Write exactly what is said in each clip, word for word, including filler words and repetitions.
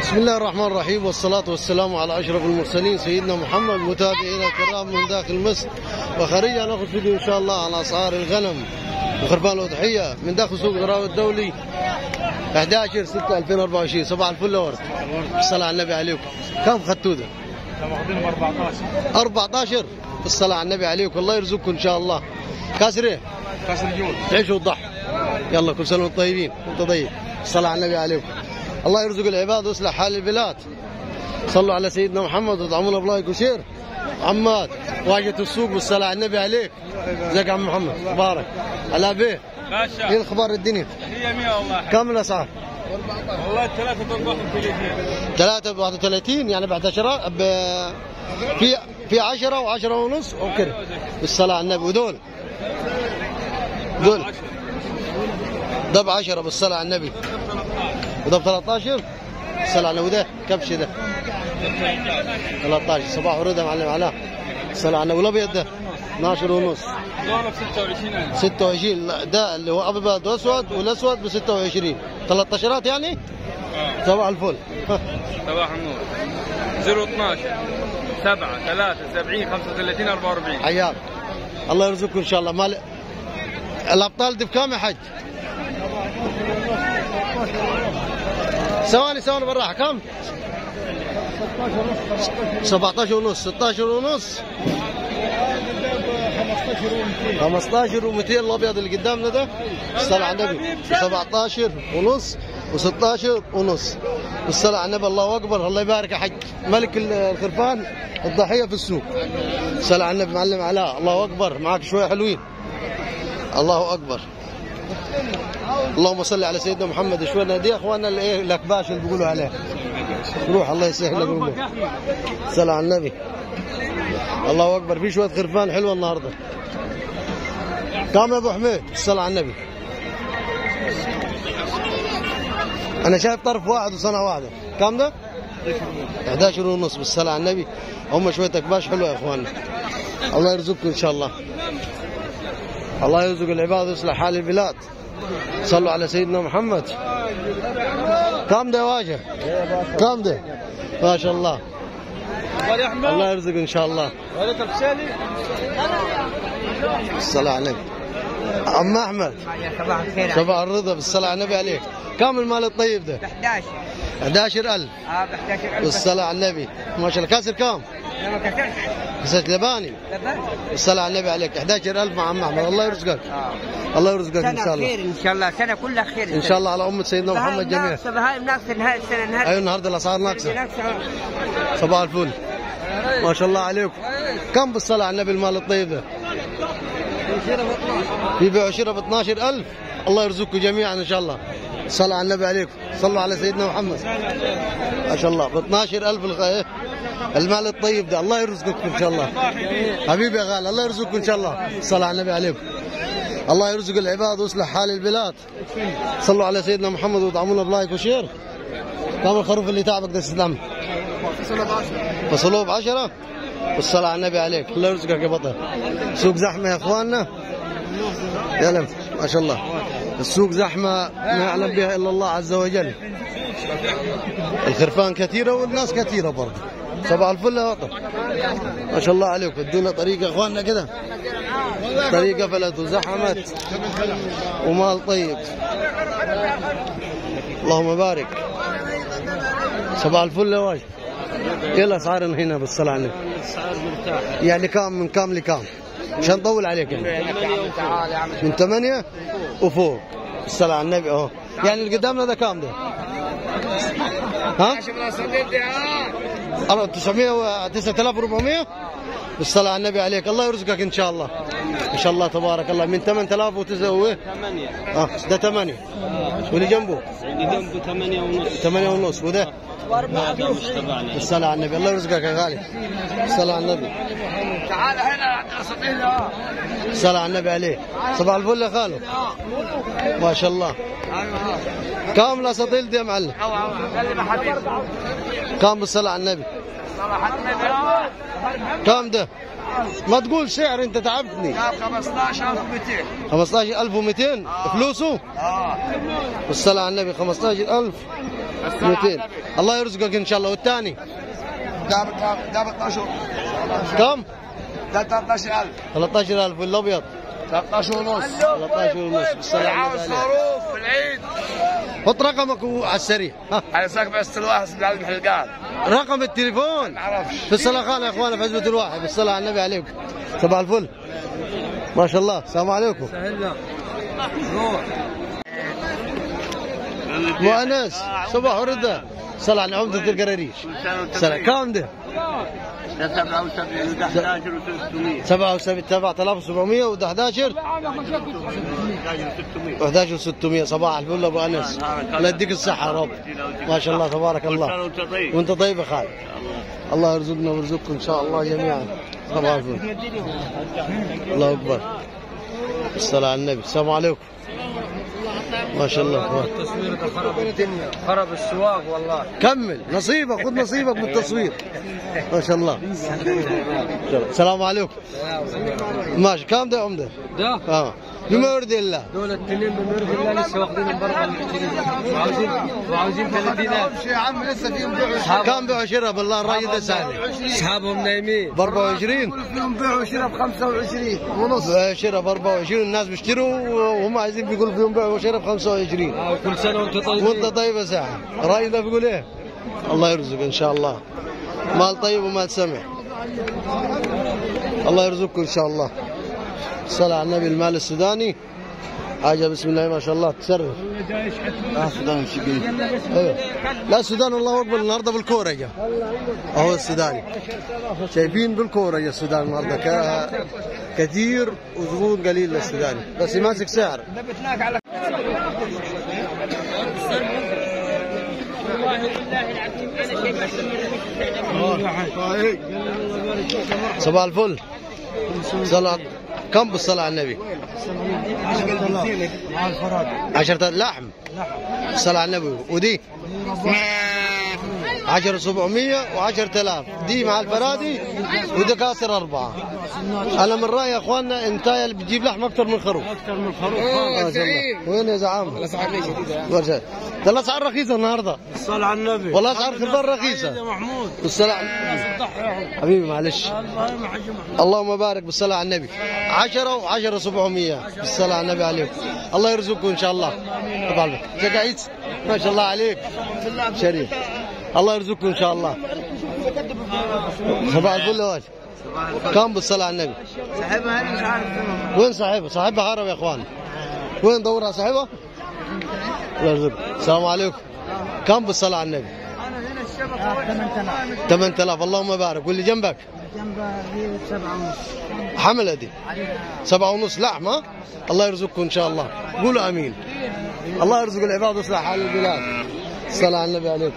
بسم الله الرحمن الرحيم، والصلاة والسلام على أشرف المرسلين سيدنا محمد. متابعينا الكرام من داخل مصر وخارجها، ناخذ فيديو إن شاء الله عن أسعار الغنم وخرفان الأضحية من داخل سوق غراوي الدولي أحد عشر ستة ألفين وأربعة وعشرين. صباح الفل يا ورد، الصلاة على النبي عليكم. كم خدتوا ده؟ واخدينهم أربعطعش أربعطعش. الصلاة على النبي عليكم، الله يرزقكم إن شاء الله. كاسر إيه؟ كاسر جول. عيشوا وضحوا. يلا كل سنة وانتم طيبين، وانت طيب. الصلاة على النبي عليكم. الله يرزق العباد ويصلح حال البلاد. صلوا على سيدنا محمد وادعمونا بلايك وشير. عماد واجهة السوق بالصلاة على النبي عليك. ازيك يا عم محمد؟ مبارك. على بيه. باشا. ايه الاخبار الدنيا؟ هي مية والله. كم الاسعار؟ والله ثلاثة ب واحد وثلاثين. ثلاثة ب واحد وثلاثين يعني ب احد عشر ب... في في عشرة وعشرة ونص وكذا. بالصلاة على النبي. ودول؟ دول ده ب عشرة بالصلاة على النبي. وده ب ثلاثة عشر. الصلاة على النبي. وده كبش ده ثلاثة عشر. صباح ورد يا معلم علاء. الصلاة على النبي. والابيض ده اثني عشر ونص. دول ب ستة وعشرين ألف. ستة وعشرين. لا ده اللي هو ابيض واسود، والاسود ب ستة وعشرين. ثلاث عشرات يعني. اه صباح الفل. صباح النور. صفر اثناشر سبعة ثلاثة سبعين خمسة وثلاثين أربعة وأربعين. عيال الله يرزقكم ان شاء الله. مال الابطال دي بكام يا حج؟ ثواني ثواني بالراحه. كم؟ سبعة عشر ونص. ستة عشر ونص. خمسة عشر ومئتين. الابيض اللي قدامنا ده الصلاة على النبي سبعة عشر ونص و16 ونص. الصلاة على النبي. الله اكبر. الله يبارك يا حج. ملك الخرفان الضحيه في السوق. الصلاة على النبي. معلم علاء الله اكبر. معاك شويه حلوين. الله اكبر. اللهم صل على سيدنا محمد. شويه دي اخواننا اللي ايه الاكباش اللي بيقولوا عليه. روح الله يسهل لك الامور. الصلاة على النبي. الله اكبر. في شويه خرفان حلوه النهارده. كم يا ابو حميد؟ الصلاة على النبي. انا شايف طرف واحد وصنعه واحده. كم ده؟ احد عشر ونص. بالصلاة على النبي. هم شويه اكباش حلوه يا اخواننا. الله يرزقكم ان شاء الله. الله يرزق العباد ويصلح حال البلاد. صلوا على سيدنا محمد. كم ده واجه؟ كم ده؟ ما شاء الله. الله يرزق ان شاء الله. الصلاة على النبي. عم احمد صباح الخير. صباح الرضا. بالصلاة على النبي عليك. كم المال الطيب ده؟ ب احد عشر. احد عشر ألف. اه ب احد عشر ألف. بالصلاة على النبي. ما شاء الله. كاسر كم؟ لا ما كسرش. كاسر لباني. لبن. بالصلاة على النبي عليك. احد عشر ألف مع عم احمد. الله يرزقك. اه الله يرزقك ان سنة شاء الله. خير ان شاء الله. سنة كلها خير ان شاء الله على امة سيدنا محمد جميعا. ناقصة بهايم ناقصة نهاية السنة نهاية. ايوه النهارده الاسعار ناقصه. ناقصة. صباح الفل. ما شاء الله عليكم. كم بالصلاة على النبي المال الطيب ده؟ في بيع وشراء ب اثني عشر ألف. الله يرزقكم جميعا ان شاء الله. الصلاة على النبي عليكم. صلوا على سيدنا محمد. ما شاء الله ب اثني عشر ألف الغ... المال الطيب ده. الله يرزقكم ان شاء الله. حبيبي يا غالي الله يرزقكم ان شاء الله. الصلاة على النبي عليكم. الله يرزق العباد ويصلح حال البلاد. صلوا على سيدنا محمد وادعمونا بلايك وشير. كم الخروف اللي تعبك ده استلم؟ فصلوه بعشرة. والصلاة على النبي عليك. الله يرزقك يا بطل. سوق زحمة يا اخواننا. يا لم ما شاء الله. السوق زحمة ما يعلم بها الا الله عز وجل. الخرفان كثيرة والناس كثيرة برضه. صباح الفل يا بطل. ما شاء الله عليكم. ادونا طريقة يا اخواننا كده. طريقة فلت وزحمت ومال طيب. اللهم بارك. صباح الفل يا واجد. ايه الاسعار هنا بالصلاة على النبي؟ الأسعار مرتاحة. يعني كام من كام لكام؟ عشان نطول عليك يعني. من ثمانية وفوق. الصلاة على النبي اهو. يعني اللي قدامنا ده كام ده؟ ها؟ تسعمية تسعة آلاف وأربعمية. بالصلاة على النبي عليك. الله يرزقك ان شاء الله. ان شاء الله تبارك الله. من ثمانية آلاف وتسعة. ثمانية. اه ده ثمانية. واللي جنبه؟ اللي جنبه ثمانية ونص. ثمانية ونص. وده؟ هذا مش تبعنا. بالصلاة على النبي. الله يرزقك يا غالي. بالصلاة على النبي. تعال هنا عند الاساطير. الصلاة على النبي عليه. صباح الفل يا خالو. ما شاء الله. كم الاساطيل دي يا معلم؟ كم بالصلاة على النبي؟ كم ده؟ ما تقول سعر انت تعبتني. خمسطعش ألف ومئتين. خمسطعش ألف ومئتين فلوسه؟ اه بالصلاة على النبي. خمسطعش ألف مئتين. الله يرزقك ان شاء الله. والثاني ده ده ب اثناشر. كم؟ ده ثلاثة عشر ألف. ثلاثة عشر ألف والابيض ثلاثة عشر ونص. ثلاثة عشر ونص. بالصلاة على عاوز النبي. صاروخ في العيد. حط رقمك على السريع. ها انا ساكن بس الواحد بتاع المحلقات. رقم التليفون ما اعرفش. في الصلاة خانة يا اخوانا في عزبة الواحد. بالصلاة على النبي عليكم. صباح الفل. ما شاء الله. السلام عليكم. ابو انس صباح ورده. صلى على عمدة القراريش. سلام. كم ده؟ سبعة وسبعين وأحد عشر وستمية. سبعة وسبعين سبعة آلاف وسبعمية وأحد عشر وأحد عشر وستمية. صباح الفل ابو انس. الله يديك الصحة يا رب. ما شاء الله تبارك الله. وانت طيب يا خالد. الله يرزقنا ويرزقكم ان شاء الله جميعا. صباح الفل. الله اكبر. الصلاة على النبي. السلام عليكم. ما شاء الله. التصوير ده خرب الدنيا، خرب السواق والله. كمل نصيبك، خذ نصيبك من التصوير. ما شاء الله. السلام عليكم. ماشي. كم ده يا عمده؟ ده اه بما يرضي الله. دول التنين بما يرضي الله لسه واخدينهم برا وعاوزين وعاوزين ثلاثين ألف. يا عم لسه فيهم بيع. كم بيعوا شراء بالله الراجل ده سامي؟ اصحابهم نايمين. ب أربعة وعشرين. فيهم بيع وشراء ب خمسة وعشرين ونص. شراء ب أربعة وعشرين. الناس بيشتروا وهم عايزين بيقولوا فيهم بيع وشراء ب خمسة وعشرين. آه، كل سنه وانت طيب. وانت طيب يا ساعه. الراجل ده بيقول ايه؟ الله يرزق ان شاء الله. مال طيب ومال سمح. الله يرزقكم ان شاء الله. الصلاة على النبي. المال السوداني حاجة بسم الله ما شاء الله تصرف. اه السودان الشقيق. ايوه. لا السودان الله اكبر النهارده بالكوره جا. اهو السوداني. شايفين بالكوره جا السودان النهارده ك... كثير وزبون قليل للسوداني بس ماسك سعر. صباح الفل. صلاة كم بالصلاة على النبي؟ عشرة لحم. الصلاة على النبي. ودي عشرة سبعمية وعشرة آلاف. دي مع الفرادي ودكاتره أربعة. أنا من رأيي يا إخواننا أنت اللي بتجيب لحم أكثر من خروف. اكثر من خروف. ما شاء الله. وين يا زعامة؟ الاسعار ليش جديده؟ ورجع. ده الأسعار رخيصة النهارده. الصلاة على النبي. والله أسعار خضار رخيصة. يا محمود. بالصلاة حبيبي معلش. اللهم حج محمود. اللهم بارك. بالصلاة على النبي. عشرة وعشرة سبعمية. بالصلاة على النبي عليكم. الله يرزقكم إن شاء الله. تفضل. شقعيت. ما شاء الله عليك. شريف. الله يرزقكم إن شاء الله. صباح الفل يا واجد. كم بالصلاة على النبي؟ صاحبها انا مش عارف فين. وين صاحبها؟ صاحبها هرب يا اخوان. وين دورها صاحبها؟ الله يرزقك. السلام عليكم. كم بالصلاة على النبي؟ انا هنا الشبكه ثمانية آلاف. ثمانية آلاف. اللهم بارك. واللي جنبك؟ جنبها دي سبعة ونص. حملة دي سبعة ونص لحم. ها؟ الله يرزقكم ان شاء الله. قولوا امين. الله يرزق العباد ويصلح حال البلاد. الصلاة على النبي عليكم.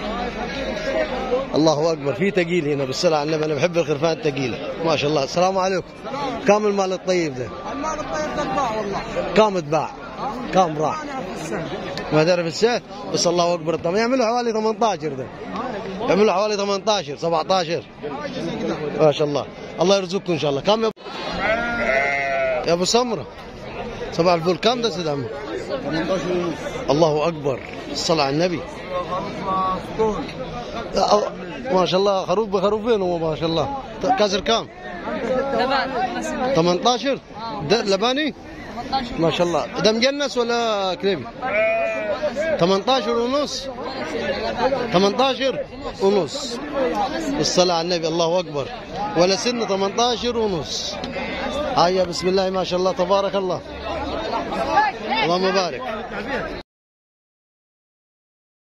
الله اكبر. في تقيل هنا بالصلاة على النبي. انا بحب الخرفان الثقيله ما شاء الله. السلام عليكم. كم المال الطيب ده؟ المال الطيب ده اتباع والله. كم اتباع؟ كم راح؟ ما تعرف السعر؟ بس الله اكبر. طب يعملوا حوالي ثمانية عشر ده. يعملوا حوالي ثمانية عشر سبعة عشر. ما شاء الله. الله يرزقكم ان شاء الله. كم يا يا ابو سمره؟ صباح الفل. كم ده سيد عمي؟ الله اكبر. الصلاة على النبي. ما شاء الله. خروف بخروفين هو ما شاء الله. كسر كم؟ ثمانية عشر. ده لباني؟ ما شاء الله. ده مجنس ولا كريمي؟ ثمانية عشر ونص. ثمانية عشر ونص. الصلاة على النبي. الله أكبر. ولا سن ثمانية عشر ونص. هيا بسم الله ما شاء الله تبارك الله. اللهم بارك.